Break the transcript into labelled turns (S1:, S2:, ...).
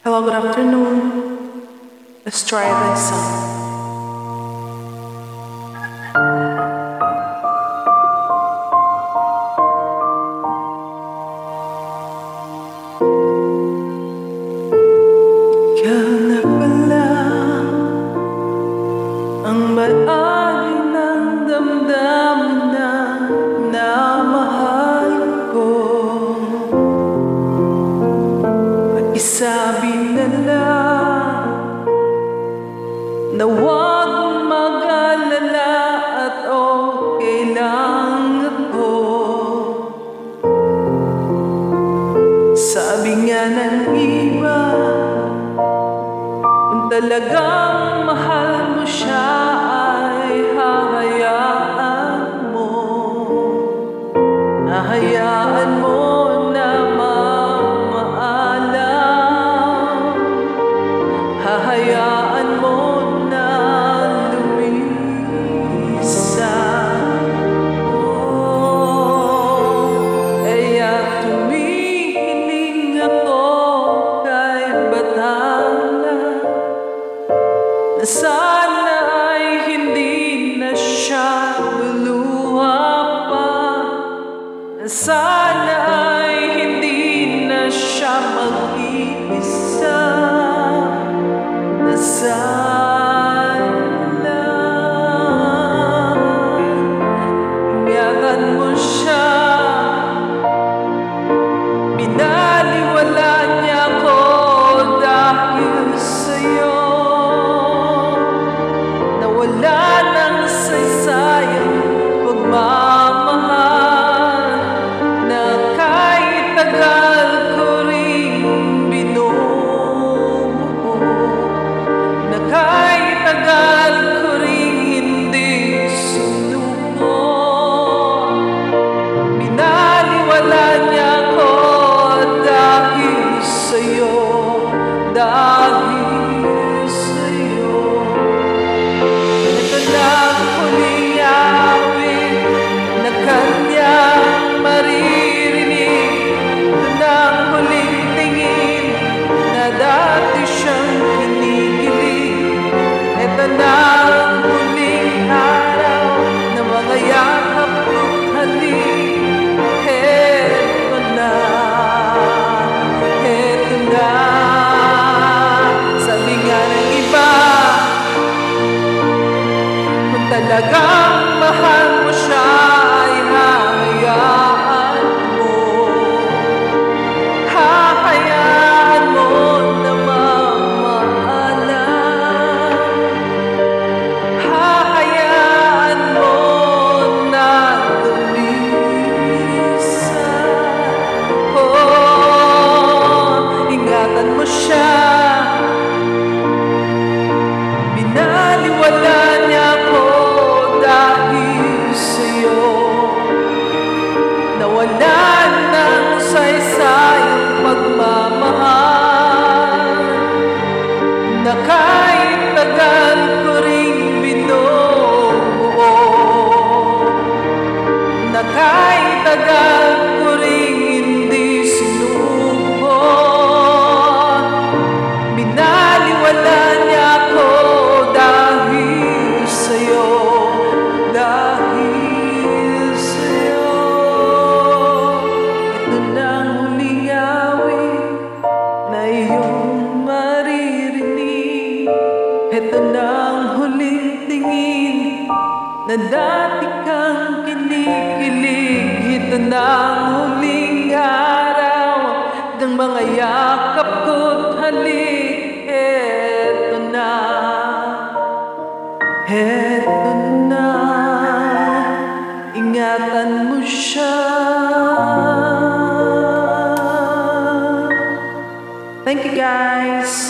S1: Hello, good afternoon. Let's try this song. Ikaw na pala ang bahagi ng damdamin na mahal ko. Isabi na lang na huwag mag-alala at okay lang ako. Sabi nga ng iba, kung talagang mahal mo siya ay hahayaan mo na hahayaan mo na lumisan. Kaya tumihiling ako kay Bathala na sana ay hindi na siya luluha pa, na sana ay hindi na siya mag-iisa. Sana ingatan mo siya, binaliwala niya ako dahil sa'yo. Nawala ng saysayang pagmamahal na kahit tagal ko rin binubuo, na kahit tagal ko rin hindi sinuko. Binaliwala niya ako dahil sa'yo, dahil sa'yo. Ito na ang huling awit na kanyang maririnig. Ito na ang huling tingin na dati siyang kinikilig. Ito na ang huling araw na mga yakap at halik. Ito na, ito na. Sabi nga ng iba, kung talagang mahal mo siya ay hahayaan mo na mamahalan, hahayaan mo na lumisan. Ingatan mo siya, binaliwala niya ako dahil sa'yo. Nawala ng saysayang pagmamahal na kahit tagal ko rin binubuo, na kahit tagal ko rin hindi sinuko. Binaliwala niya ako dahil sa'yo, dahil sa'yo. Ito na ang huling awit na iyong maririnig. Ito na ang huling tingin na dati kang kinikilig. Ito na ang huling araw ng mga yakap ko't halik. Ito na, ito na. Ingatan mo siya. Thank you guys.